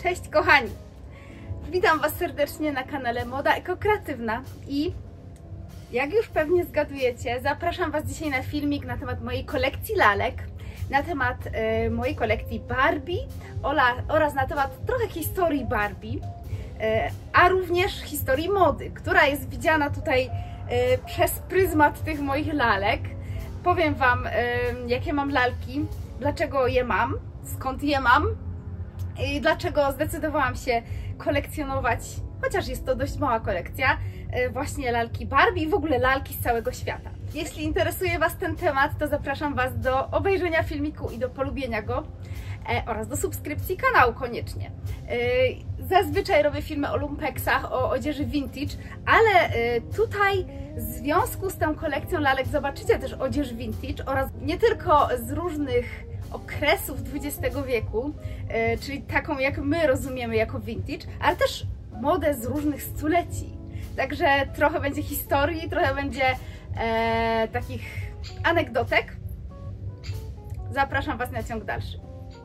Cześć kochani! Witam Was serdecznie na kanale Moda Eko-Kreatywna i jak już pewnie zgadujecie, zapraszam Was dzisiaj na filmik na temat mojej kolekcji lalek, na temat mojej kolekcji Barbie oraz na temat trochę historii Barbie, a również historii mody, która jest widziana tutaj przez pryzmat tych moich lalek. Powiem Wam, jakie mam lalki, dlaczego je mam, skąd je mam i dlaczego zdecydowałam się kolekcjonować, chociaż jest to dość mała kolekcja, właśnie lalki Barbie i w ogóle lalki z całego świata. Jeśli interesuje Was ten temat, to zapraszam Was do obejrzenia filmiku i do polubienia go oraz do subskrypcji kanału koniecznie. Zazwyczaj robię filmy o lumpeksach, o odzieży vintage, ale tutaj w związku z tą kolekcją lalek zobaczycie też odzież vintage oraz nie tylko z różnych okresów XX wieku, czyli taką jak my rozumiemy jako vintage, ale też modę z różnych stuleci. Także trochę będzie historii, trochę będzie takich anegdotek. Zapraszam Was na ciąg dalszy.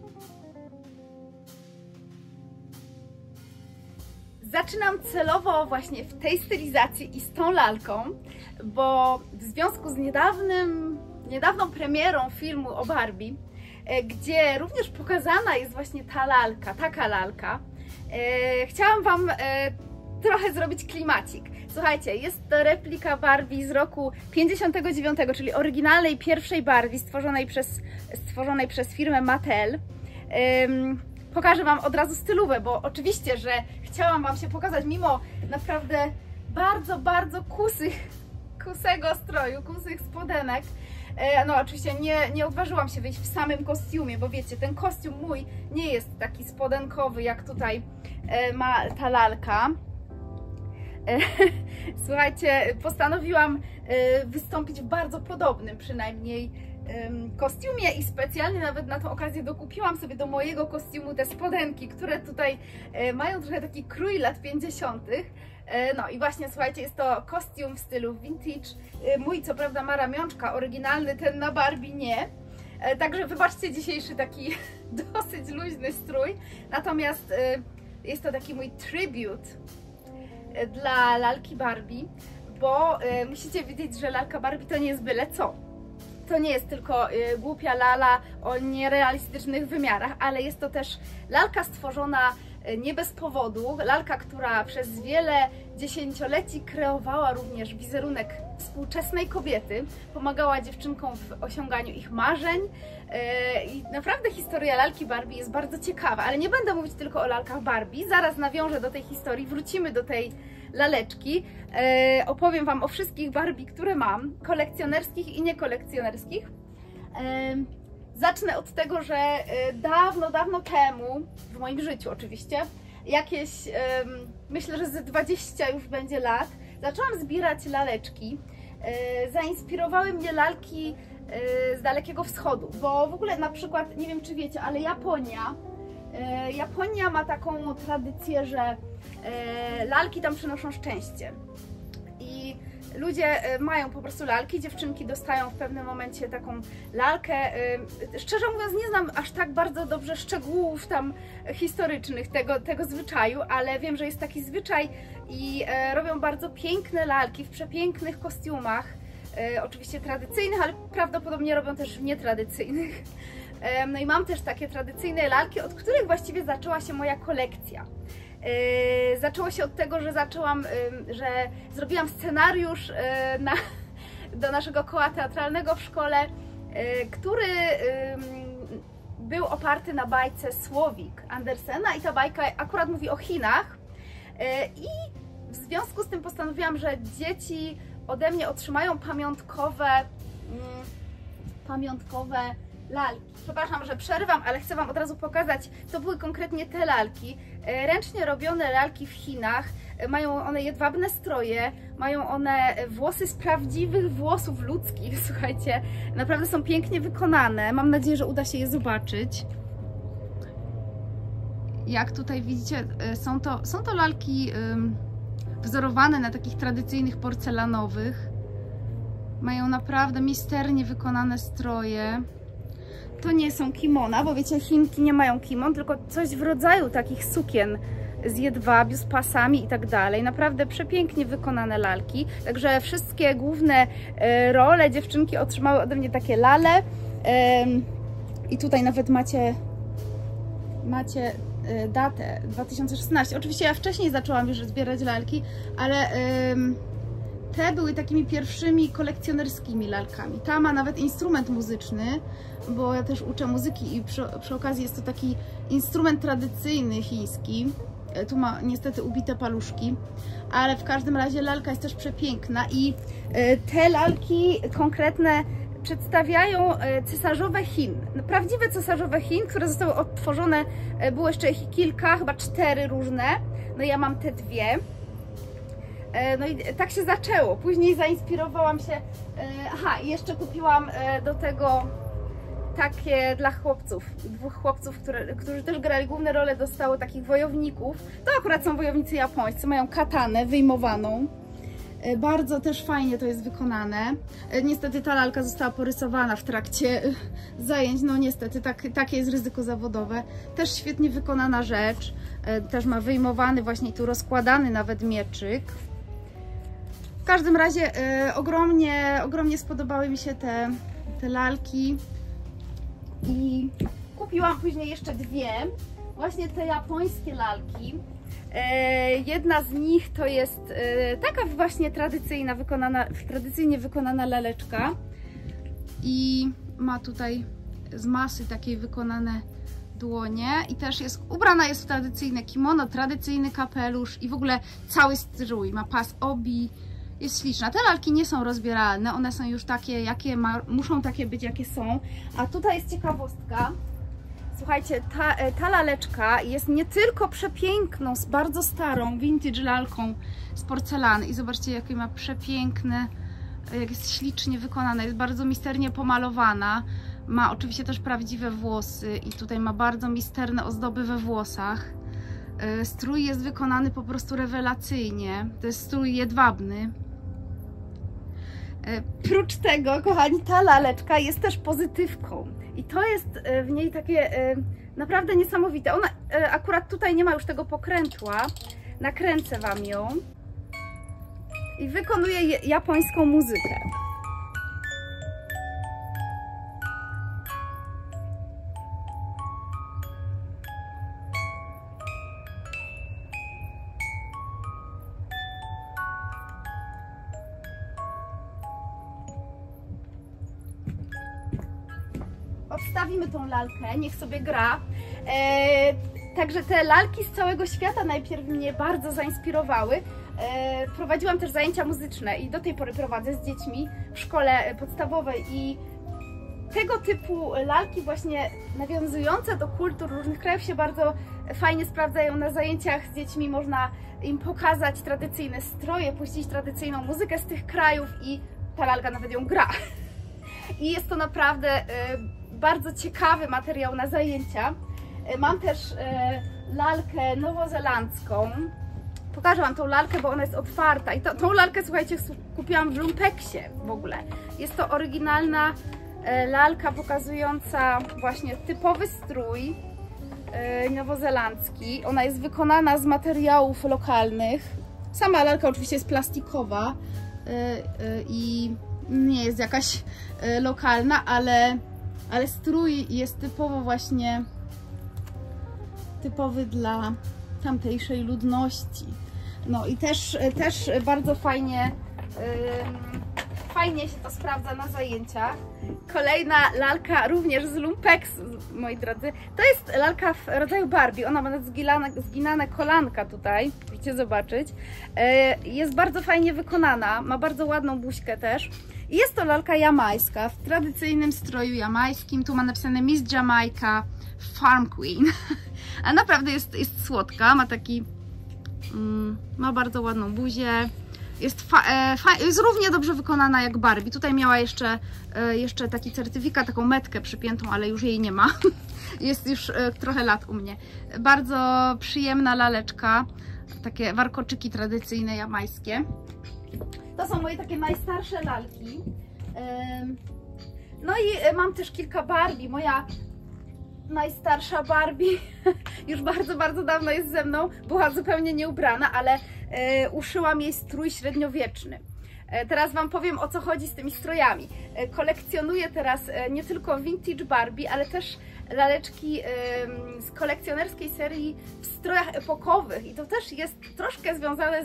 Zaczynam celowo właśnie w tej stylizacji i z tą lalką, bo w związku z niedawną premierą filmu o Barbie, gdzie również pokazana jest właśnie ta lalka, taka lalka, chciałam Wam trochę zrobić klimacik. Słuchajcie, jest to replika Barbie z roku 59, czyli oryginalnej pierwszej Barbie stworzonej przez firmę Mattel. Pokażę Wam od razu stylówę, bo oczywiście, że chciałam Wam się pokazać mimo naprawdę bardzo kusego stroju, kusych spodenek. No oczywiście nie odważyłam się wyjść w samym kostiumie, bo wiecie, ten kostium mój nie jest taki spodenkowy, jak tutaj ma ta lalka. Słuchajcie, postanowiłam wystąpić w bardzo podobnym przynajmniej kostiumie i specjalnie nawet na tą okazję dokupiłam sobie do mojego kostiumu te spodenki, które tutaj mają trochę taki krój lat 50. No i właśnie słuchajcie, jest to kostium w stylu vintage. Mój co prawda ma ramionczka, oryginalny, ten na Barbie nie. Także wybaczcie dzisiejszy taki dosyć luźny strój. Natomiast jest to taki mój tribute dla lalki Barbie, bo musicie wiedzieć, że lalka Barbie to nie jest byle co. To nie jest tylko głupia lala o nierealistycznych wymiarach, ale jest to też lalka stworzona nie bez powodu, lalka, która przez wiele dziesięcioleci kreowała również wizerunek współczesnej kobiety, pomagała dziewczynkom w osiąganiu ich marzeń i naprawdę historia lalki Barbie jest bardzo ciekawa, ale nie będę mówić tylko o lalkach Barbie, zaraz nawiążę do tej historii, wrócimy do tej laleczki, opowiem Wam o wszystkich Barbie, które mam, kolekcjonerskich i niekolekcjonerskich. Zacznę od tego, że dawno temu, w moim życiu oczywiście, jakieś, myślę, że ze 20 już będzie lat, zaczęłam zbierać laleczki. Zainspirowały mnie lalki z Dalekiego Wschodu, bo w ogóle na przykład, nie wiem czy wiecie, ale Japonia ma taką tradycję, że lalki tam przynoszą szczęście. I ludzie mają po prostu lalki, dziewczynki dostają w pewnym momencie taką lalkę. Szczerze mówiąc, nie znam aż tak bardzo dobrze szczegółów tam historycznych tego zwyczaju, ale wiem, że jest taki zwyczaj i robią bardzo piękne lalki w przepięknych kostiumach, oczywiście tradycyjnych, ale prawdopodobnie robią też w nietradycyjnych. No i mam też takie tradycyjne lalki, od których właściwie zaczęła się moja kolekcja. Zaczęło się od tego, że zrobiłam scenariusz do naszego koła teatralnego w szkole, który był oparty na bajce Słowik Andersena i ta bajka akurat mówi o Chinach i w związku z tym postanowiłam, że dzieci ode mnie otrzymają pamiątkowe lalki. Przepraszam, że przerywam, ale chcę Wam od razu pokazać, co były konkretnie te lalki. Ręcznie robione lalki w Chinach, mają one jedwabne stroje, mają one włosy z prawdziwych włosów ludzkich, słuchajcie, naprawdę są pięknie wykonane, mam nadzieję, że uda się je zobaczyć. Jak tutaj widzicie, są to lalki wzorowane na takich tradycyjnych porcelanowych, mają naprawdę misternie wykonane stroje. To nie są kimona, bo wiecie, Chinki nie mają kimon, tylko coś w rodzaju takich sukien z jedwabiu, z pasami i tak dalej. Naprawdę przepięknie wykonane lalki. Także wszystkie główne role dziewczynki otrzymały ode mnie takie lale. I tutaj nawet macie datę 2016. Oczywiście ja wcześniej zaczęłam już zbierać lalki, ale te były takimi pierwszymi kolekcjonerskimi lalkami. Ta ma nawet instrument muzyczny, bo ja też uczę muzyki i przy okazji jest to taki instrument tradycyjny chiński. Tu ma niestety ubite paluszki, ale w każdym razie lalka jest też przepiękna i te lalki konkretne przedstawiają cesarzowe Chin. Prawdziwe cesarzowe Chin, które zostały odtworzone, było jeszcze ich kilka, chyba 4 różne. No ja mam te 2. No i tak się zaczęło. Później zainspirowałam się. Aha, i jeszcze kupiłam do tego takie dla chłopców. 2 chłopców, którzy też grali główne role, dostało takich wojowników. To akurat są wojownicy japońscy, mają katanę wyjmowaną. Bardzo też fajnie to jest wykonane. Niestety ta lalka została porysowana w trakcie zajęć, no niestety, takie jest ryzyko zawodowe. Też świetnie wykonana rzecz. Też ma wyjmowany, właśnie tu rozkładany nawet mieczyk. W każdym razie ogromnie spodobały mi się te lalki. I kupiłam później jeszcze 2, właśnie te japońskie lalki. Jedna z nich to jest taka właśnie tradycyjnie wykonana laleczka i ma tutaj z masy takiej wykonane dłonie i też ubrana jest w tradycyjne kimono, tradycyjny kapelusz i w ogóle cały strój, ma pas obi, jest śliczna. Te lalki nie są rozbieralne, one są już takie, jakie muszą takie być, jakie są. A tutaj jest ciekawostka. Słuchajcie, ta laleczka jest nie tylko przepiękną, bardzo starą, vintage lalką z porcelany i zobaczcie, jakie ma przepiękne, jak jest ślicznie wykonana, jest bardzo misternie pomalowana. Ma oczywiście też prawdziwe włosy i tutaj ma bardzo misterne ozdoby we włosach. Strój jest wykonany po prostu rewelacyjnie, to jest strój jedwabny. Prócz tego, kochani, ta laleczka jest też pozytywką i to jest w niej takie naprawdę niesamowite. Ona akurat tutaj nie ma już tego pokrętła, nakręcę Wam ją i wykonuje japońską muzykę. Odstawimy tą lalkę, niech sobie gra. Także te lalki z całego świata najpierw mnie bardzo zainspirowały. Prowadziłam też zajęcia muzyczne i do tej pory prowadzę z dziećmi w szkole podstawowej i tego typu lalki właśnie nawiązujące do kultur różnych krajów się bardzo fajnie sprawdzają na zajęciach z dziećmi. Można im pokazać tradycyjne stroje, puścić tradycyjną muzykę z tych krajów i ta lalka nawet ją gra. I jest to naprawdę bardzo ciekawy materiał na zajęcia. Mam też lalkę nowozelandzką. Pokażę Wam tą lalkę, bo ona jest otwarta. I tą lalkę, słuchajcie, kupiłam w lumpeksie w ogóle. Jest to oryginalna lalka pokazująca właśnie typowy strój nowozelandzki. Ona jest wykonana z materiałów lokalnych. Sama lalka oczywiście jest plastikowa i nie jest jakaś lokalna, ale strój jest typowo właśnie typowy dla tamtejszej ludności. No i też bardzo fajnie się to sprawdza na zajęciach. Kolejna lalka również z lumpeksu, moi drodzy. To jest lalka w rodzaju Barbie. Ona ma zginane kolanka tutaj, możecie zobaczyć. Jest bardzo fajnie wykonana, ma bardzo ładną buźkę też. I jest to lalka jamańska w tradycyjnym stroju jamańskim. Tu ma napisane Miss Jamaica Farm Queen. A naprawdę jest słodka, ma taki ma bardzo ładną buzię. Jest równie dobrze wykonana jak Barbie. Tutaj miała jeszcze taki certyfikat, taką metkę przypiętą, ale już jej nie ma. Jest już trochę lat u mnie. Bardzo przyjemna laleczka. Takie warkoczyki tradycyjne jamańskie. To są moje takie najstarsze lalki. No i mam też kilka Barbie. Moja najstarsza Barbie już bardzo, bardzo dawno jest ze mną. Była zupełnie nieubrana, ale uszyłam jej strój średniowieczny. Teraz Wam powiem, o co chodzi z tymi strojami. Kolekcjonuję teraz nie tylko vintage Barbie, ale też laleczki z kolekcjonerskiej serii w strojach epokowych i to też jest troszkę związane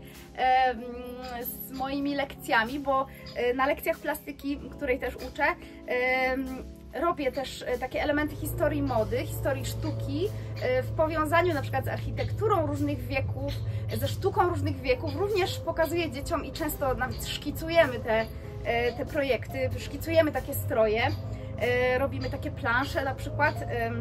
z moimi lekcjami, bo na lekcjach plastyki, której też uczę, robię też takie elementy historii mody, historii sztuki w powiązaniu na przykład z architekturą różnych wieków, ze sztuką różnych wieków. Również pokazuję dzieciom i często nawet szkicujemy te projekty, szkicujemy takie stroje, robimy takie plansze na przykład.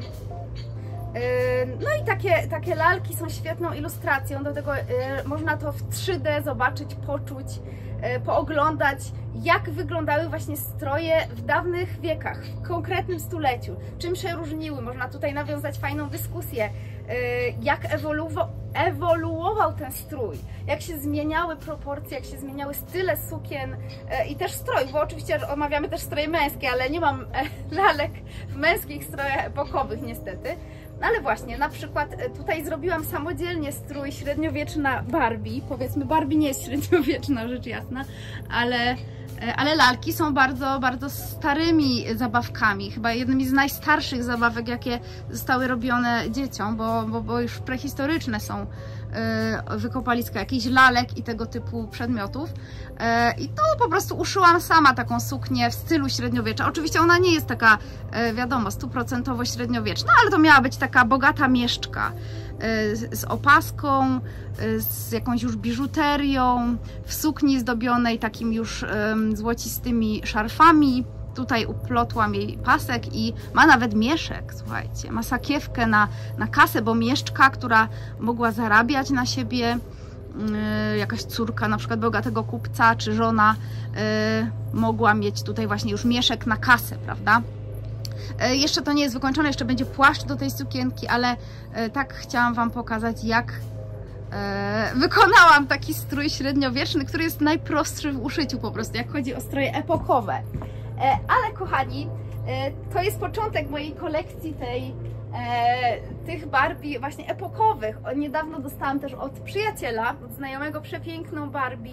No i takie lalki są świetną ilustracją, do tego można to w 3D zobaczyć, poczuć, pooglądać, jak wyglądały właśnie stroje w dawnych wiekach, w konkretnym stuleciu, czym się różniły. Można tutaj nawiązać fajną dyskusję, jak ewoluował ten strój, jak się zmieniały proporcje, jak się zmieniały style sukien i też strojów, bo oczywiście omawiamy też stroje męskie, ale nie mam lalek w męskich strojach epokowych niestety. No ale właśnie, na przykład tutaj zrobiłam samodzielnie strój średniowieczny na Barbie. Powiedzmy, Barbie nie jest średniowieczna, rzecz jasna, ale lalki są bardzo, bardzo starymi zabawkami. Chyba jednymi z najstarszych zabawek, jakie zostały robione dzieciom, bo już prehistoryczne są wykopaliska jakichś lalek i tego typu przedmiotów. I tu po prostu uszyłam sama taką suknię w stylu średniowiecza. Oczywiście ona nie jest taka, wiadomo, 100% średniowieczna, ale to miała być taka bogata mieszczka z opaską, z jakąś już biżuterią, w sukni zdobionej takim już złocistymi szarfami. Tutaj uplotłam jej pasek i ma nawet mieszek, słuchajcie, ma sakiewkę na kasę, bo mieszczka, która mogła zarabiać na siebie, jakaś córka na przykład bogatego kupca, czy żona mogła mieć tutaj właśnie już mieszek na kasę, prawda? Jeszcze to nie jest wykończone, jeszcze będzie płaszcz do tej sukienki, ale tak chciałam Wam pokazać, jak wykonałam taki strój średniowieczny, który jest najprostszy w uszyciu po prostu, jak chodzi o stroje epokowe. Ale kochani, to jest początek mojej kolekcji tych Barbie właśnie epokowych. Niedawno dostałam też od przyjaciela, od znajomego, przepiękną Barbie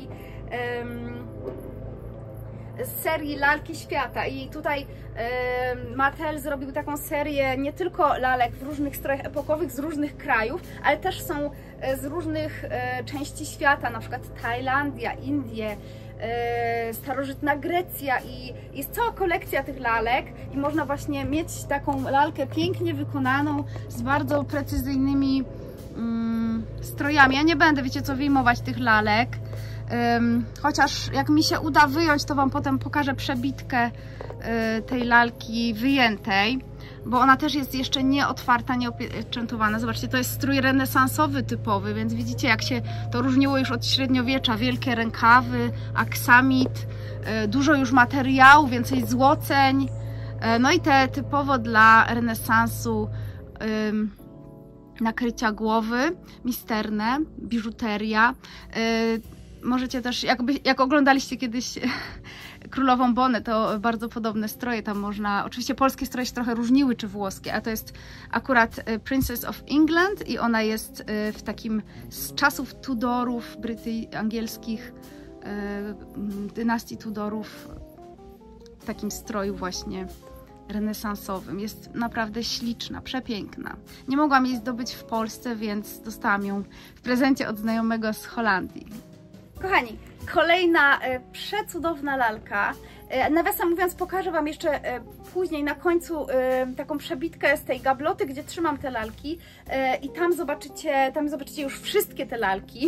z serii Lalki Świata i tutaj Mattel zrobił taką serię nie tylko lalek w różnych strojach epokowych z różnych krajów, ale też są z różnych części świata, na przykład Tajlandia, Indie, starożytna Grecja i jest cała kolekcja tych lalek i można właśnie mieć taką lalkę pięknie wykonaną z bardzo precyzyjnymi strojami. Ja nie będę, wiecie co, wyjmować tych lalek, chociaż jak mi się uda wyjąć, to Wam potem pokażę przebitkę tej lalki wyjętej, bo ona też jest jeszcze nie otwarta, nie opieczętowana. Zobaczcie, to jest strój renesansowy typowy, więc widzicie, jak się to różniło już od średniowiecza. Wielkie rękawy, aksamit, dużo już materiału, więcej złoceń. No i te typowo dla renesansu nakrycia głowy, misterne, biżuteria. Możecie też, jak oglądaliście kiedyś Królową Bonę, to bardzo podobne stroje tam można, oczywiście polskie stroje się trochę różniły, czy włoskie, a to jest akurat Princess of England i ona jest w takim z czasów Tudorów, angielskich, dynastii Tudorów, w takim stroju właśnie renesansowym. Jest naprawdę śliczna, przepiękna. Nie mogłam jej zdobyć w Polsce, więc dostałam ją w prezencie od znajomego z Holandii. Kochani, kolejna przecudowna lalka. Nawiasem mówiąc, pokażę Wam jeszcze później na końcu taką przebitkę z tej gabloty, gdzie trzymam te lalki i tam zobaczycie już wszystkie te lalki.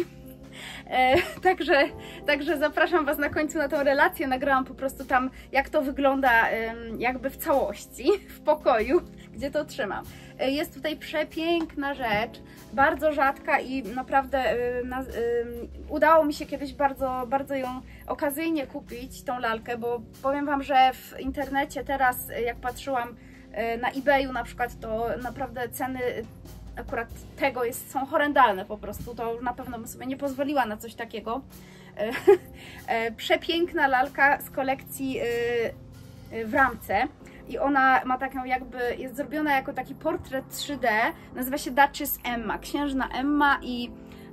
Także zapraszam Was na końcu na tą relację. Nagrałam po prostu tam, jak to wygląda jakby w całości, w pokoju, gdzie to trzymam. Jest tutaj przepiękna rzecz, bardzo rzadka i naprawdę udało mi się kiedyś bardzo ją okazyjnie kupić, tą lalkę, bo powiem Wam, że w internecie teraz, jak patrzyłam na eBayu na przykład, to naprawdę ceny akurat tego są horrendalne po prostu, to na pewno bym sobie nie pozwoliła na coś takiego. Przepiękna lalka z kolekcji w ramce i ona ma taką jakby, jest zrobiona jako taki portret 3D, nazywa się Duchess Emma, księżna Emma i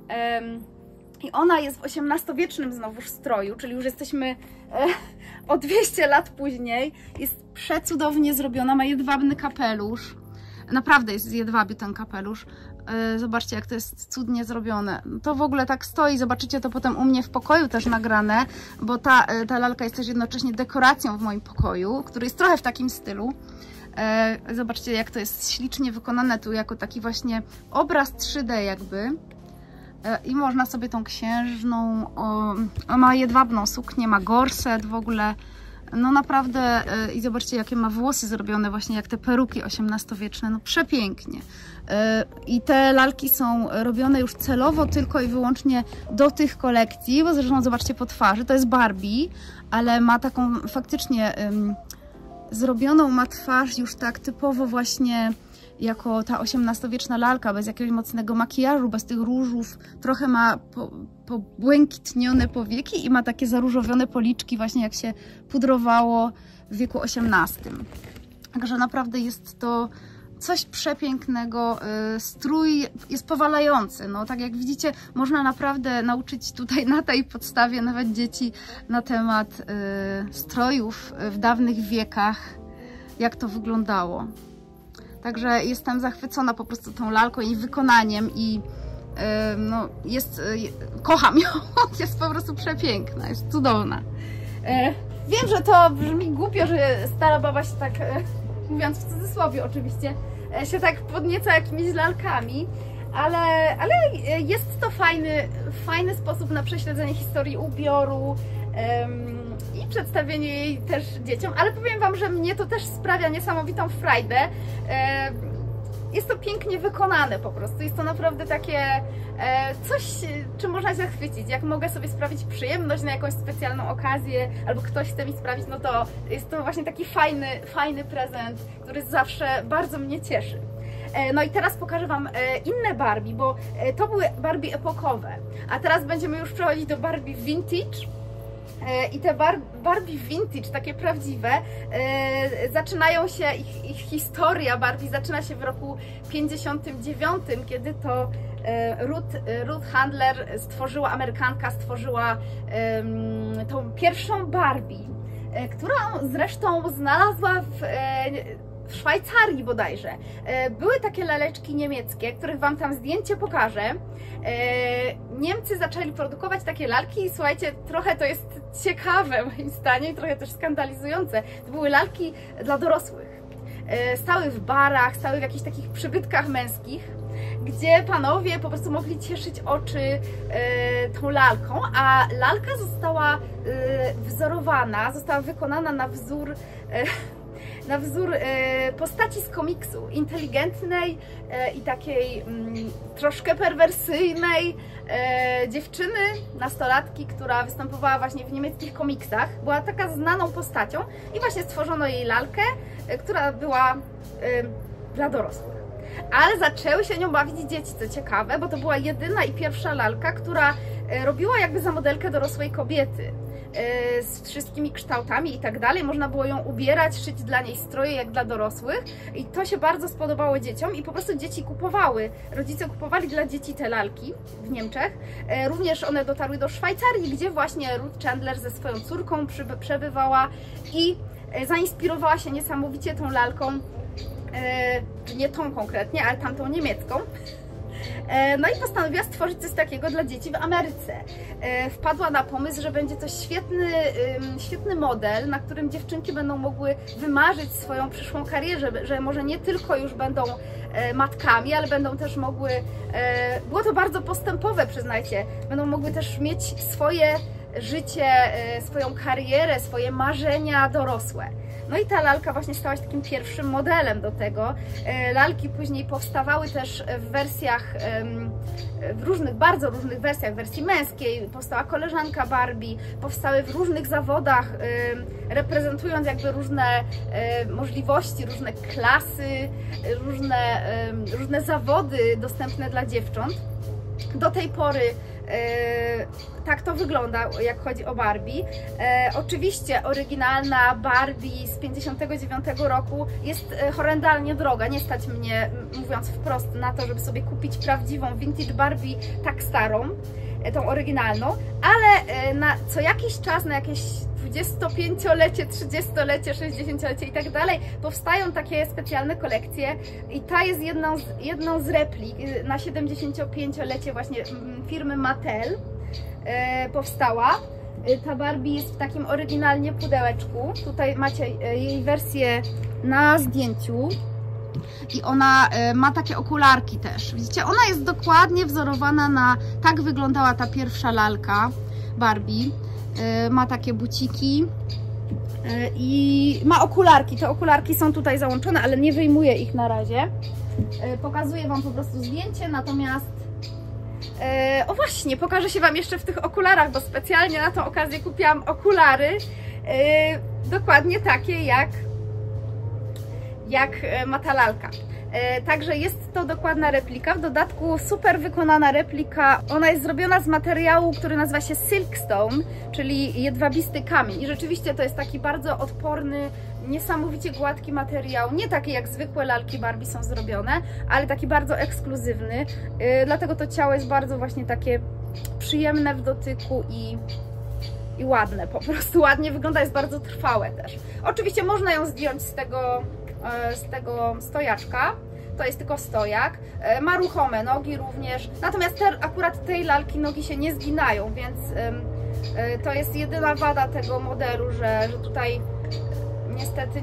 ona jest w XVIII-wiecznym znowuż stroju, czyli już jesteśmy o 200 lat później. Jest przecudownie zrobiona, ma jedwabny kapelusz. Naprawdę jest z jedwabiu ten kapelusz. Zobaczcie, jak to jest cudnie zrobione. To w ogóle tak stoi, zobaczycie to potem u mnie w pokoju też nagrane, bo ta lalka jest też jednocześnie dekoracją w moim pokoju, który jest trochę w takim stylu. Zobaczcie, jak to jest ślicznie wykonane tu jako taki właśnie obraz 3D jakby. I można sobie tą księżną, ma jedwabną suknię, ma gorset w ogóle, no naprawdę, i zobaczcie, jakie ma włosy zrobione właśnie jak te peruki XVIII-wieczne, no przepięknie. I te lalki są robione już celowo tylko i wyłącznie do tych kolekcji, bo zresztą zobaczcie po twarzy, to jest Barbie, ale ma taką faktycznie zrobioną, ma twarz już tak typowo właśnie jako ta XVIII-wieczna lalka, bez jakiegoś mocnego makijażu, bez tych różów, trochę ma pobłękitnione powieki i ma takie zaróżowione policzki, właśnie jak się pudrowało w wieku XVIII. Także naprawdę jest to coś przepięknego, strój jest powalający, no tak jak widzicie, można naprawdę nauczyć tutaj na tej podstawie nawet dzieci na temat strojów w dawnych wiekach, jak to wyglądało. Także jestem zachwycona po prostu tą lalką i wykonaniem i no, kocham ją, jest po prostu przepiękna, jest cudowna. Wiem, że to brzmi głupio, że stara baba się tak, mówiąc w cudzysłowie oczywiście, się tak podnieca jakimiś lalkami, ale jest to fajny sposób na prześledzenie historii ubioru i przedstawienie jej też dzieciom, ale powiem Wam, że mnie to też sprawia niesamowitą frajdę. Jest to pięknie wykonane po prostu, jest to naprawdę takie coś, czym można się zachwycić. Jak mogę sobie sprawić przyjemność na jakąś specjalną okazję, albo ktoś chce mi sprawić, no to jest to właśnie taki fajny prezent, który zawsze bardzo mnie cieszy. No i teraz pokażę Wam inne Barbie, bo to były Barbie epokowe, a teraz będziemy już przechodzić do Barbie vintage. I te Barbie vintage, takie prawdziwe, zaczynają się, ich historia Barbie zaczyna się w roku 59, kiedy to Ruth Handler Amerykanka stworzyła tą pierwszą Barbie, którą zresztą znalazła w Szwajcarii bodajże. Były takie laleczki niemieckie, których Wam tam zdjęcie pokażę. Niemcy zaczęli produkować takie lalki i słuchajcie, trochę to jest ciekawe moim zdaniem, trochę też skandalizujące. To były lalki dla dorosłych. Stały w barach, stały w jakichś takich przybytkach męskich, gdzie panowie po prostu mogli cieszyć oczy tą lalką, a lalka została wzorowana, została wykonana na wzór postaci z komiksu, inteligentnej i takiej troszkę perwersyjnej dziewczyny, nastolatki, która występowała właśnie w niemieckich komiksach. Była taka znaną postacią i właśnie stworzono jej lalkę, która była dla dorosłych. Ale zaczęły się nią bawić dzieci, co ciekawe, bo to była jedyna i pierwsza lalka, która robiła jakby za modelkę dorosłej kobiety. Z wszystkimi kształtami i tak dalej. Można było ją ubierać, szyć dla niej stroje jak dla dorosłych i to się bardzo spodobało dzieciom i po prostu dzieci kupowały. Rodzice kupowali dla dzieci te lalki w Niemczech. Również one dotarły do Szwajcarii, gdzie właśnie Ruth Chandler ze swoją córką przebywała i zainspirowała się niesamowicie tą lalką, nie tą konkretnie, ale tamtą niemiecką. No i postanowiła stworzyć coś takiego dla dzieci w Ameryce. Wpadła na pomysł, że będzie to świetny model, na którym dziewczynki będą mogły wymarzyć swoją przyszłą karierę, że może nie tylko już będą matkami, ale będą też mogły, było to bardzo postępowe, przyznajcie, będą mogły też mieć swoje życie, swoją karierę, swoje marzenia dorosłe. No i ta lalka właśnie stała się takim pierwszym modelem do tego. Lalki później powstawały też w wersjach, bardzo różnych wersjach, w wersji męskiej. Powstała koleżanka Barbie, powstały w różnych zawodach, reprezentując jakby różne możliwości, różne klasy, różne zawody dostępne dla dziewcząt. Do tej pory Tak to wygląda, jak chodzi o Barbie. Oczywiście oryginalna Barbie z 59 roku jest horrendalnie droga. Nie stać mnie, mówiąc wprost, na to, żeby sobie kupić prawdziwą vintage Barbie tak starą, tą oryginalną, ale na co jakiś czas, na jakieś 25-lecie, 30-lecie, 60-lecie i tak dalej, powstają takie specjalne kolekcje i ta jest jedną z replik na 75-lecie właśnie firmy Mattel powstała. Ta Barbie jest w takim oryginalnie pudełeczku. Tutaj macie jej wersję na zdjęciu i ona ma takie okularki też. Widzicie, ona jest dokładnie wzorowana na... Tak wyglądała ta pierwsza lalka Barbie. Ma takie buciki i ma okularki. Te okularki są tutaj załączone, ale nie wyjmuję ich na razie. Pokazuję Wam po prostu zdjęcie, natomiast o właśnie, pokażę się Wam jeszcze w tych okularach, bo specjalnie na tą okazję kupiłam okulary dokładnie takie jak ma ta lalka. Także jest to dokładna replika, w dodatku super wykonana replika. Ona jest zrobiona z materiału, który nazywa się silkstone, czyli jedwabisty kamień. I rzeczywiście to jest taki bardzo odporny, niesamowicie gładki materiał. Nie taki jak zwykłe lalki Barbie są zrobione, ale taki bardzo ekskluzywny. Dlatego to ciało jest bardzo właśnie takie przyjemne w dotyku i ładne, po prostu ładnie wygląda, jest bardzo trwałe też. Oczywiście można ją zdjąć z tego stojaczka, to jest tylko stojak, ma ruchome nogi również, natomiast akurat tej lalki nogi się nie zginają, więc to jest jedyna wada tego modelu, że tutaj niestety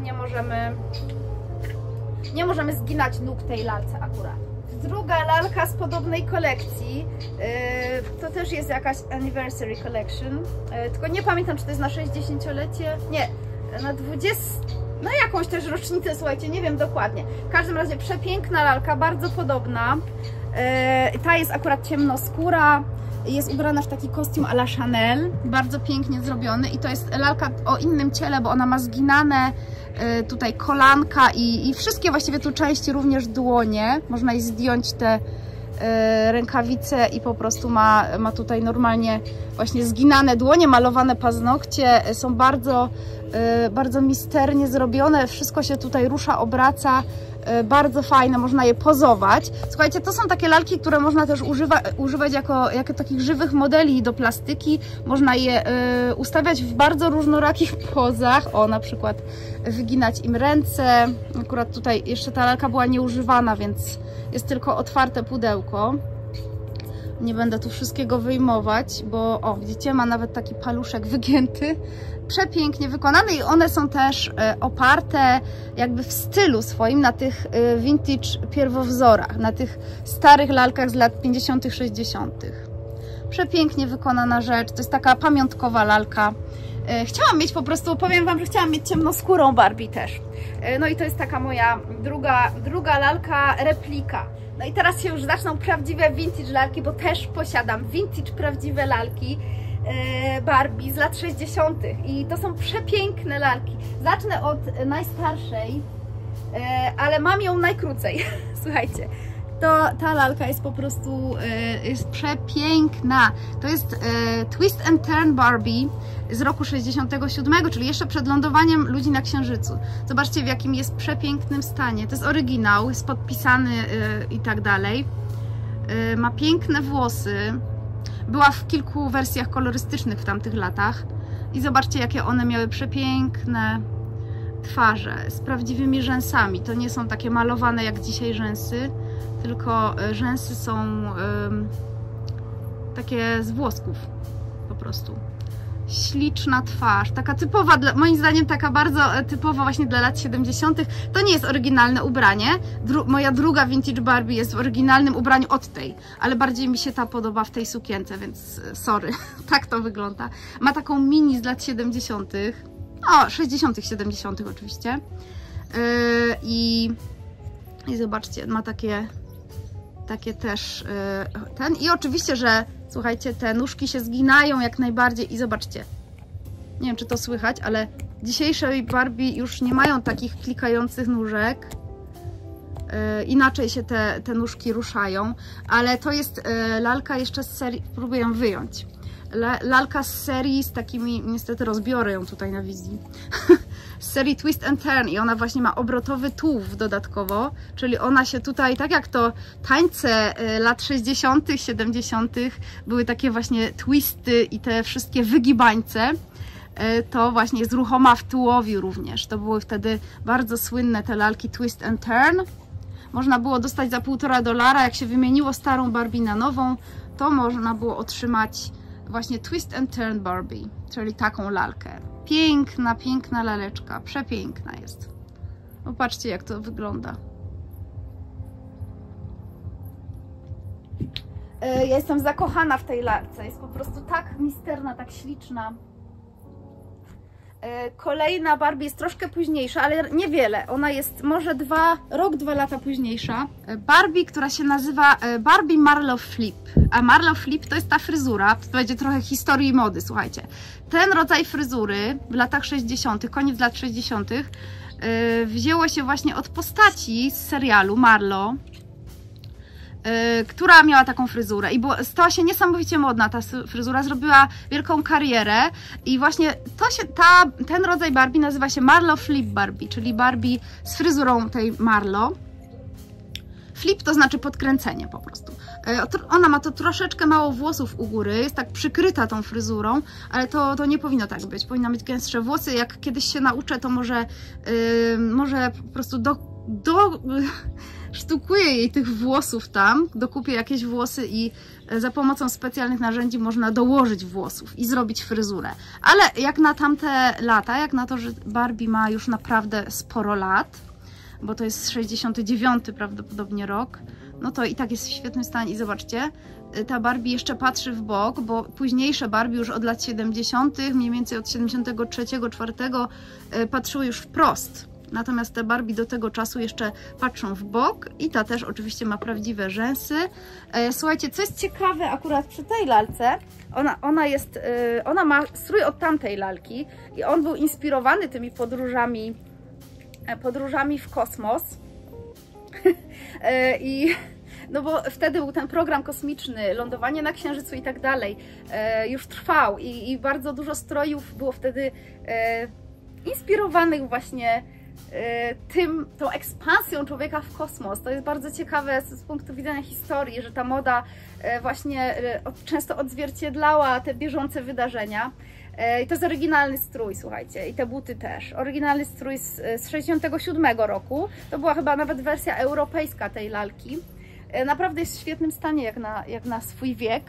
nie możemy zginać nóg tej lalce akurat. Druga lalka z podobnej kolekcji, to też jest jakaś Anniversary Collection, tylko nie pamiętam, czy to jest na 60-lecie, nie, na 20, na jakąś też rocznicę, słuchajcie, nie wiem dokładnie. W każdym razie przepiękna lalka, bardzo podobna. Ta jest akurat ciemnoskóra, jest ubrana w taki kostium à la Chanel, bardzo pięknie zrobiony i to jest lalka o innym ciele, bo ona ma zginane tutaj kolanka i wszystkie właściwie tu części, również dłonie. Można jej zdjąć te rękawice i po prostu ma tutaj normalnie właśnie zginane dłonie, malowane paznokcie, są bardzo misternie zrobione, wszystko się tutaj rusza, obraca, bardzo fajne, można je pozować. Słuchajcie, to są takie lalki, które można też używać jako takich żywych modeli do plastyki, można je ustawiać w bardzo różnorakich pozach, o na przykład wyginać im ręce, akurat tutaj jeszcze ta lalka była nieużywana, więc jest tylko otwarte pudełko. Nie będę tu wszystkiego wyjmować, bo o, widzicie, ma nawet taki paluszek wygięty. Przepięknie wykonane i one są też oparte jakby w stylu swoim na tych vintage pierwowzorach, na tych starych lalkach z lat 50., 60. Przepięknie wykonana rzecz, to jest taka pamiątkowa lalka. Chciałam mieć po prostu, powiem Wam, że chciałam mieć ciemnoskórą Barbie też. No i to jest taka moja druga lalka, replika. No i teraz się już zaczną prawdziwe vintage lalki, bo też posiadam vintage prawdziwe lalki Barbie z lat 60. i to są przepiękne lalki. Zacznę od najstarszej, ale mam ją najkrócej. Słuchajcie, ta lalka jest po prostu jest przepiękna. To jest Twist and Turn Barbie z roku 67, czyli jeszcze przed lądowaniem ludzi na Księżycu. Zobaczcie, w jakim jest przepięknym stanie. To jest oryginał, jest podpisany i tak dalej. Ma piękne włosy. Była w kilku wersjach kolorystycznych w tamtych latach. I zobaczcie, jakie one miały przepiękne twarze z prawdziwymi rzęsami. To nie są takie malowane jak dzisiaj rzęsy, tylko rzęsy są takie z włosków po prostu. Śliczna twarz, taka typowa, moim zdaniem taka bardzo typowa właśnie dla lat 70. To nie jest oryginalne ubranie. Moja druga vintage Barbie jest w oryginalnym ubraniu od tej, ale bardziej mi się ta podoba w tej sukience, więc sorry, tak to wygląda. Ma taką mini z lat 70. O, 60., 70. oczywiście. I zobaczcie, ma takie też ten. I oczywiście, że słuchajcie, te nóżki się zginają jak najbardziej i zobaczcie. Nie wiem, czy to słychać, ale dzisiejsze Barbie już nie mają takich klikających nóżek. inaczej się te nóżki ruszają, ale to jest lalka jeszcze z serii, próbuję ją wyjąć. Lalka z serii z takimi, niestety rozbiorę ją tutaj na wizji, z serii Twist and Turn i ona właśnie ma obrotowy tułów dodatkowo, czyli ona się tutaj, tak jak to tańce lat 60., 70. były takie właśnie twisty i te wszystkie wygibańce, to właśnie jest ruchoma w tułowiu również. To były wtedy bardzo słynne te lalki Twist and Turn. Można było dostać za $1,5, jak się wymieniło starą Barbie na nową, to można było otrzymać właśnie Twist and Turn Barbie, czyli taką lalkę. Piękna, piękna laleczka, przepiękna jest. Popatrzcie, jak to wygląda. Ja jestem zakochana w tej lalce, jest po prostu tak misterna, tak śliczna. Kolejna Barbie jest troszkę późniejsza, ale niewiele. Ona jest może rok, 2 lata późniejsza. Barbie, która się nazywa Barbie Marlowe Flip. A Marlowe Flip to jest ta fryzura, to będzie trochę historii mody, słuchajcie. Ten rodzaj fryzury w latach 60., koniec lat 60., wzięło się właśnie od postaci z serialu Marlo, która miała taką fryzurę i stała się niesamowicie modna. Ta fryzura zrobiła wielką karierę i właśnie ten rodzaj Barbie nazywa się Marlo Flip Barbie, czyli Barbie z fryzurą tej Marlo. Flip to znaczy podkręcenie po prostu. Ona ma to troszeczkę mało włosów u góry, jest tak przykryta tą fryzurą, ale to nie powinno tak być. Powinna mieć gęstsze włosy. Jak kiedyś się nauczę, to może po prostu sztukuję jej tych włosów tam, dokupię jakieś włosy i za pomocą specjalnych narzędzi można dołożyć włosów i zrobić fryzurę. Ale jak na tamte lata, jak na to, że Barbie ma już naprawdę sporo lat, bo to jest 69 prawdopodobnie rok, no to i tak jest w świetnym stanie i zobaczcie, ta Barbie jeszcze patrzy w bok, bo późniejsze Barbie już od lat 70., mniej więcej od 73-4 patrzyły już wprost. Natomiast te Barbie do tego czasu jeszcze patrzą w bok i ta też oczywiście ma prawdziwe rzęsy. Słuchajcie, co jest ciekawe akurat przy tej lalce, ona ma strój od tamtej lalki i on był inspirowany tymi podróżami w kosmos. No bo wtedy był ten program kosmiczny, lądowanie na Księżycu i tak dalej, już trwał i bardzo dużo strojów było wtedy inspirowanych właśnie tą ekspansją człowieka w kosmos. To jest bardzo ciekawe z punktu widzenia historii, że ta moda właśnie często odzwierciedlała te bieżące wydarzenia. I to jest oryginalny strój, słuchajcie, i te buty też. Oryginalny strój z 67 roku. To była chyba nawet wersja europejska tej lalki. Naprawdę jest w świetnym stanie jak na swój wiek.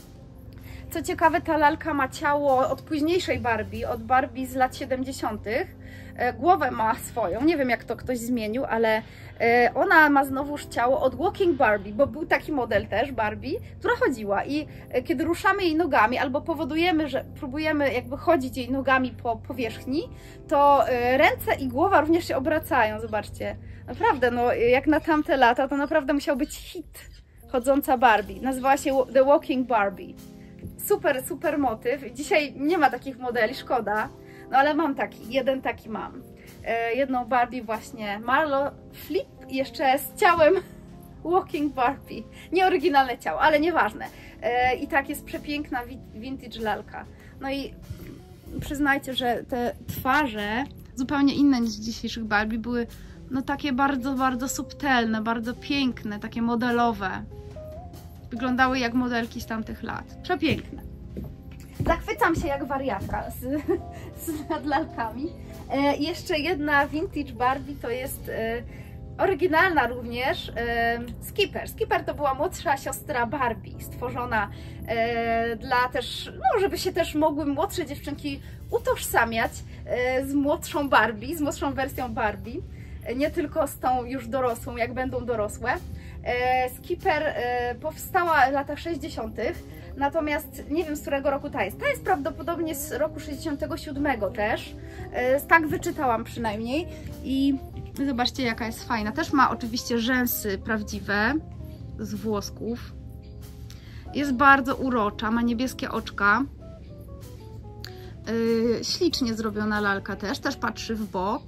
Co ciekawe, ta lalka ma ciało od późniejszej Barbie, od Barbie z lat 70. Głowę ma swoją, nie wiem jak to ktoś zmienił, ale ona ma znowuż ciało od Walking Barbie, bo był taki model też Barbie, która chodziła i kiedy ruszamy jej nogami albo powodujemy, że próbujemy jakby chodzić jej nogami po powierzchni, to ręce i głowa również się obracają, zobaczcie. Naprawdę, no jak na tamte lata, to naprawdę musiał być hit chodząca Barbie. Nazywała się The Walking Barbie. Super, super motyw. Dzisiaj nie ma takich modeli, szkoda. No ale mam jeden taki mam. Jedną Barbie właśnie Marlo Flip i jeszcze z ciałem Walking Barbie. Nieoryginalne ciało, ale nieważne. I tak jest przepiękna vintage lalka. No i przyznajcie, że te twarze zupełnie inne niż dzisiejszych Barbie były no takie bardzo, bardzo subtelne, bardzo piękne, takie modelowe. Wyglądały jak modelki z tamtych lat. Przepiękne. Zachwycam się jak wariatka nad lalkami. Jeszcze jedna vintage Barbie to jest oryginalna również Skipper. Skipper to była młodsza siostra Barbie, stworzona dla też, no żeby się też mogły młodsze dziewczynki utożsamiać z młodszą Barbie, z młodszą wersją Barbie. Nie tylko z tą już dorosłą, jak będą dorosłe. Skipper powstała w latach 60. Natomiast nie wiem, z którego roku ta jest. Ta jest prawdopodobnie z roku 67 też. Tak wyczytałam przynajmniej. I zobaczcie, jaka jest fajna. Też ma oczywiście rzęsy prawdziwe z włosków. Jest bardzo urocza, ma niebieskie oczka. Ślicznie zrobiona lalka też patrzy w bok.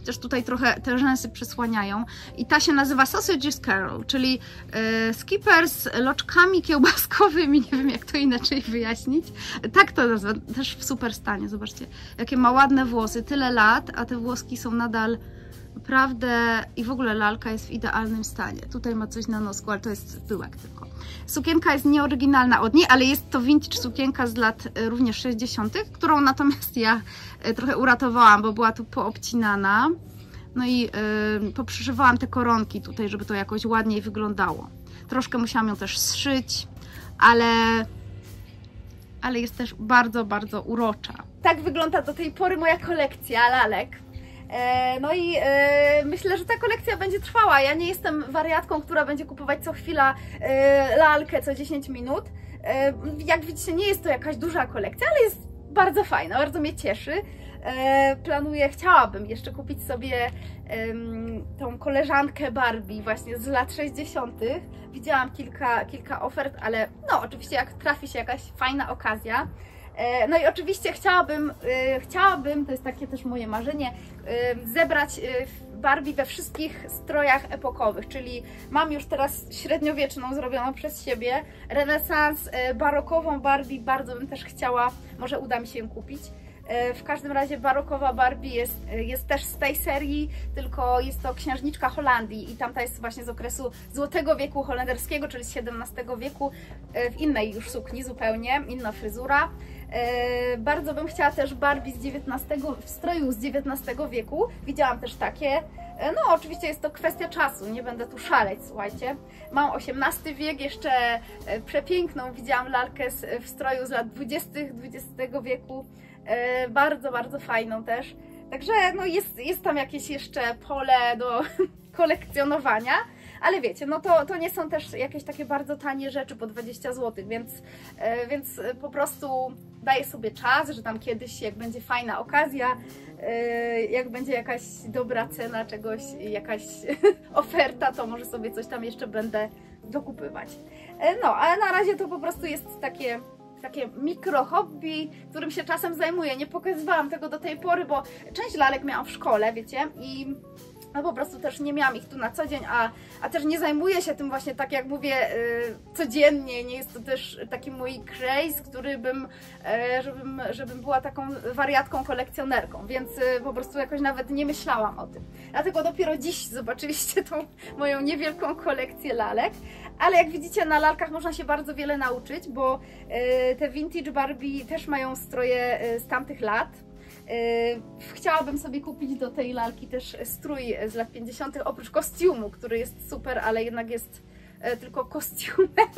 chociaż tutaj trochę te rzęsy przysłaniają. I ta się nazywa Sausages Carol, czyli skipper z loczkami kiełbaskowymi, nie wiem jak to inaczej wyjaśnić. Tak to nazwa, też w super stanie, zobaczcie, jakie ma ładne włosy, tyle lat, a te włoski są nadal naprawdę i w ogóle lalka jest w idealnym stanie. Tutaj ma coś na nosku, ale to jest pyłek tylko. Sukienka jest nieoryginalna od niej, ale jest to vintage sukienka z lat również 60., którą natomiast ja trochę uratowałam, bo była tu poobcinana. No i poprzyszywałam te koronki tutaj, żeby to jakoś ładniej wyglądało. Troszkę musiałam ją też zszyć, ale jest też bardzo, bardzo urocza. Tak wygląda do tej pory moja kolekcja lalek. No i myślę, że ta kolekcja będzie trwała. Ja nie jestem wariatką, która będzie kupować co chwila lalkę co 10 minut. Jak widzicie, nie jest to jakaś duża kolekcja, ale jest bardzo fajna, bardzo mnie cieszy. Chciałabym jeszcze kupić sobie tą koleżankę Barbie właśnie z lat 60. Widziałam kilka ofert, ale no oczywiście jak trafi się jakaś fajna okazja. No i oczywiście chciałabym, to jest takie też moje marzenie, zebrać Barbie we wszystkich strojach epokowych, czyli mam już teraz średniowieczną zrobioną przez siebie, renesans, barokową Barbie, bardzo bym też chciała, może uda mi się ją kupić. W każdym razie barokowa Barbie jest też z tej serii, tylko jest to księżniczka Holandii i tamta jest właśnie z okresu Złotego Wieku Holenderskiego, czyli z XVII wieku, w innej już sukni zupełnie, inna fryzura. Bardzo bym chciała też Barbie w stroju z XIX wieku, widziałam też takie. No oczywiście jest to kwestia czasu, nie będę tu szaleć, słuchajcie. Mam XVIII wiek, jeszcze przepiękną widziałam lalkę w stroju z lat XX wieku. Bardzo, bardzo fajną też. Także no jest tam jakieś jeszcze pole do kolekcjonowania. Ale wiecie, no to nie są też jakieś takie bardzo tanie rzeczy po 20 zł, więc po prostu daję sobie czas, że tam kiedyś jak będzie fajna okazja, jak będzie jakaś dobra cena czegoś, jakaś oferta, to może sobie coś tam jeszcze będę dokupywać. No, ale na razie to po prostu jest takie mikro hobby, którym się czasem zajmuję. Nie pokazywałam tego do tej pory, bo część lalek miałam w szkole, wiecie, i no po prostu też nie miałam ich tu na co dzień, a też nie zajmuję się tym właśnie, tak jak mówię, codziennie. Nie jest to też taki mój craze, który żebym była taką wariatką kolekcjonerką, więc po prostu jakoś nawet nie myślałam o tym. Dlatego dopiero dziś zobaczyliście tą moją niewielką kolekcję lalek, ale jak widzicie, na lalkach można się bardzo wiele nauczyć, bo te vintage Barbie też mają stroje z tamtych lat. Chciałabym sobie kupić do tej lalki też strój z lat 50., oprócz kostiumu, który jest super, ale jednak jest tylko kostiumem.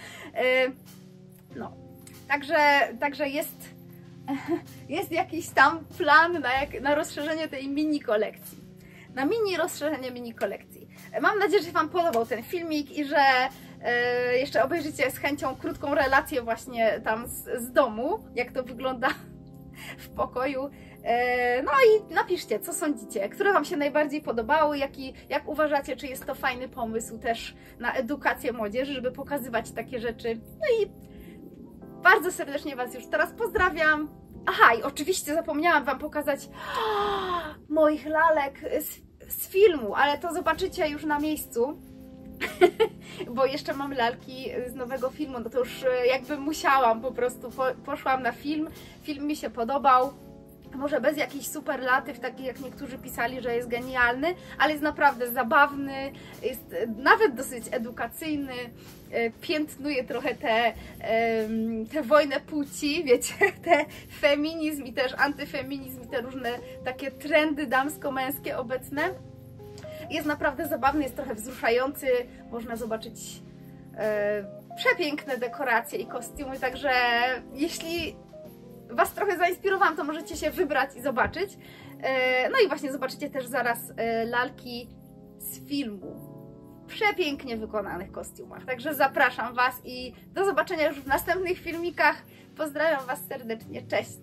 No, także jest jakiś tam plan na rozszerzenie tej mini kolekcji. Na rozszerzenie mini kolekcji. Mam nadzieję, że Wam podobał ten filmik i że jeszcze obejrzycie z chęcią krótką relację właśnie tam z domu, jak to wygląda w pokoju. No i napiszcie, co sądzicie, które Wam się najbardziej podobały, jak uważacie, czy jest to fajny pomysł też na edukację młodzieży, żeby pokazywać takie rzeczy. No i bardzo serdecznie Was już teraz pozdrawiam. Aha, i oczywiście zapomniałam Wam pokazać moich lalek z filmu, ale to zobaczycie już na miejscu. Bo jeszcze mam lalki z nowego filmu, no to już jakby musiałam, po prostu poszłam na film mi się podobał, może bez jakichś superlatyw, takich jak niektórzy pisali, że jest genialny, ale jest naprawdę zabawny, jest nawet dosyć edukacyjny, piętnuje trochę tę wojnę płci, wiecie, te feminizm i też antyfeminizm i te różne takie trendy damsko-męskie obecne. Jest naprawdę zabawny, jest trochę wzruszający, można zobaczyć przepiękne dekoracje i kostiumy, także jeśli Was trochę zainspirowałam, to możecie się wybrać i zobaczyć. No i właśnie zobaczycie też zaraz lalki z filmu w przepięknie wykonanych kostiumach, także zapraszam Was i do zobaczenia już w następnych filmikach. Pozdrawiam Was serdecznie, cześć!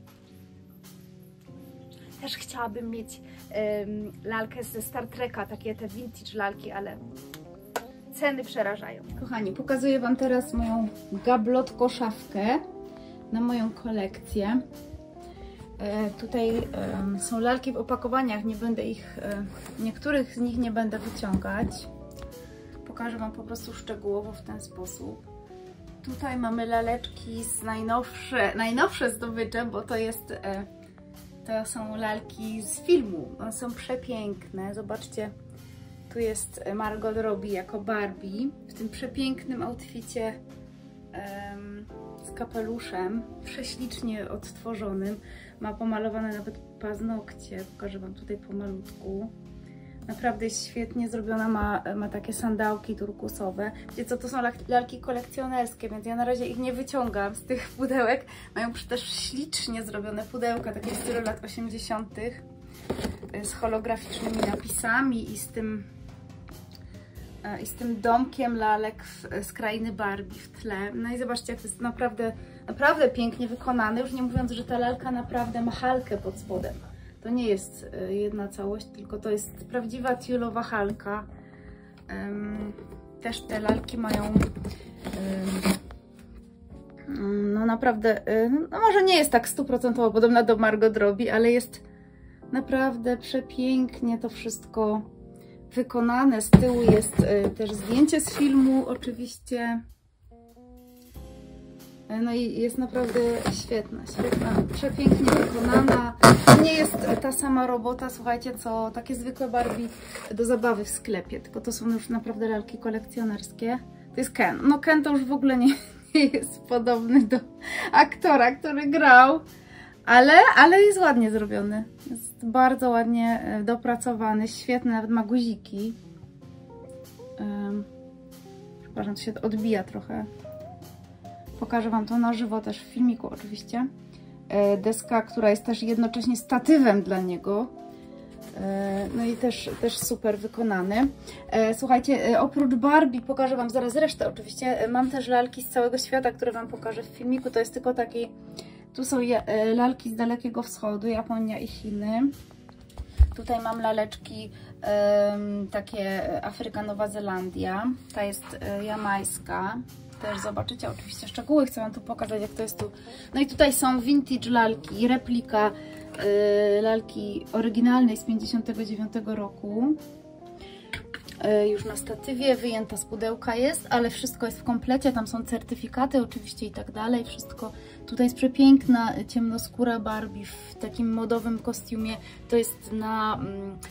Też chciałabym mieć lalkę ze Star Treka, takie te vintage lalki, ale ceny przerażają. Kochani, pokazuję Wam teraz moją gablotko szafkę na moją kolekcję. Tutaj są lalki w opakowaniach, nie będę ich, niektórych z nich nie będę wyciągać. Pokażę Wam po prostu szczegółowo w ten sposób. Tutaj mamy laleczki z najnowsze zdobycze, bo to są lalki z filmu. One są przepiękne. Zobaczcie, tu jest Margot Robbie jako Barbie w tym przepięknym outficie z kapeluszem, prześlicznie odtworzonym. Ma pomalowane nawet paznokcie. Pokażę Wam tutaj pomalutku. Naprawdę jest świetnie zrobiona, ma takie sandałki turkusowe. Wiecie co, to są lalki kolekcjonerskie, więc ja na razie ich nie wyciągam z tych pudełek. Mają też ślicznie zrobione pudełka, takie w stylu lat 80. z holograficznymi napisami i z tym domkiem lalek z krainy Barbie w tle. No i zobaczcie, jak to jest naprawdę pięknie wykonane, już nie mówiąc, że ta lalka naprawdę ma halkę pod spodem. To nie jest jedna całość, tylko to jest prawdziwa tiulowa halka. Też te lalki mają no naprawdę, no może nie jest tak 100% podobna do Margot Robbie, ale jest naprawdę przepięknie to wszystko wykonane. Z tyłu jest też zdjęcie z filmu oczywiście. No i jest naprawdę świetna, przepięknie wykonana. To nie jest ta sama robota, słuchajcie, co takie zwykłe Barbie do zabawy w sklepie, tylko to są już naprawdę lalki kolekcjonerskie. To jest Ken. No Ken to już w ogóle nie jest podobny do aktora, który grał, ale jest ładnie zrobiony. Jest bardzo ładnie dopracowany, świetny, nawet ma guziki. Przepraszam, to się odbija trochę. Pokażę Wam to na żywo też w filmiku oczywiście. Deska, która jest też jednocześnie statywem dla niego. No i też super wykonany. Słuchajcie, oprócz Barbie pokażę Wam zaraz resztę oczywiście. Mam też lalki z całego świata, które Wam pokażę w filmiku. To jest tylko taki... Tu są lalki z Dalekiego Wschodu, Japonia i Chiny. Tutaj mam laleczki takie Afryka, Nowa Zelandia. Ta jest jamajska. Też zobaczycie oczywiście szczegóły, chcę Wam tu pokazać, jak to jest tu. No i tutaj są vintage lalki, replika lalki oryginalnej z 59 roku. Już na statywie, wyjęta z pudełka jest, ale wszystko jest w komplecie, tam są certyfikaty oczywiście i tak dalej, wszystko. Tutaj jest przepiękna, ciemnoskóra Barbie w takim modowym kostiumie. To jest na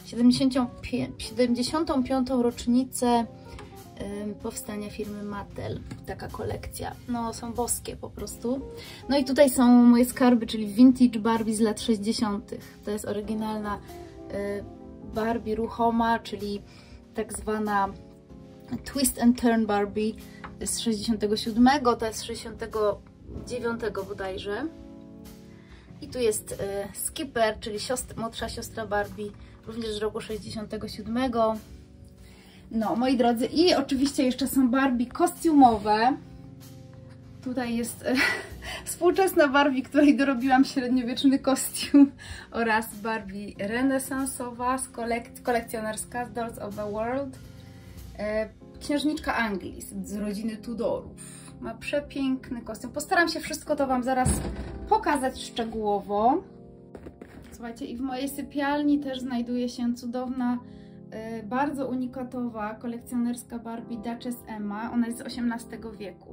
75. rocznicę powstania firmy Mattel, taka kolekcja. No, są boskie po prostu. No i tutaj są moje skarby, czyli vintage Barbie z lat 60. To jest oryginalna Barbie ruchoma, czyli tak zwana Twist and Turn Barbie z 67, to jest z 69 bodajże. I tu jest Skipper, czyli młodsza siostra Barbie, również z roku 67. No, moi drodzy, i oczywiście jeszcze są Barbie kostiumowe. Tutaj jest współczesna Barbie, której dorobiłam średniowieczny kostium, oraz Barbie renesansowa, kolekcjonerska z Dolls of the World. Księżniczka Anglii z rodziny Tudorów. Ma przepiękny kostium. Postaram się wszystko to Wam zaraz pokazać szczegółowo. Słuchajcie, i w mojej sypialni też znajduje się cudowna, bardzo unikatowa, kolekcjonerska Barbie Duchess Emma. Ona jest z XVIII wieku.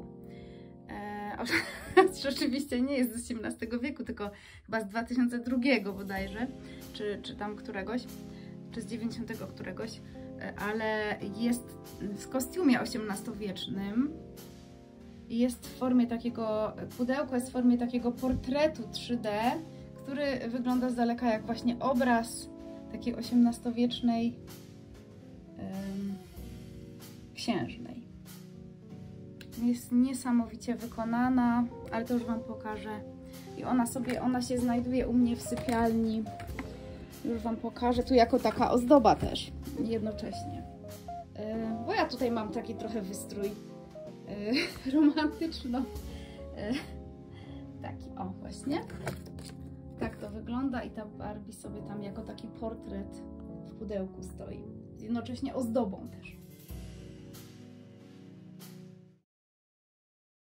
Rzeczywiście nie jest z XVIII wieku, tylko chyba z 2002 bodajże, czy tam któregoś, czy z 90 któregoś, ale jest w kostiumie XVIII-wiecznym. Jest w formie takiego, pudełko jest w formie takiego portretu 3D, który wygląda z daleka jak właśnie obraz takiej XVIII-wiecznej księżnej. Jest niesamowicie wykonana, ale to już Wam pokażę. I ona się znajduje u mnie w sypialni. Już Wam pokażę, tu jako taka ozdoba też jednocześnie. Bo ja tutaj mam taki trochę wystrój romantyczno. Taki, o właśnie. Tak to wygląda i ta Barbie sobie tam jako taki portret w pudełku stoi. Jednocześnie ozdobą też.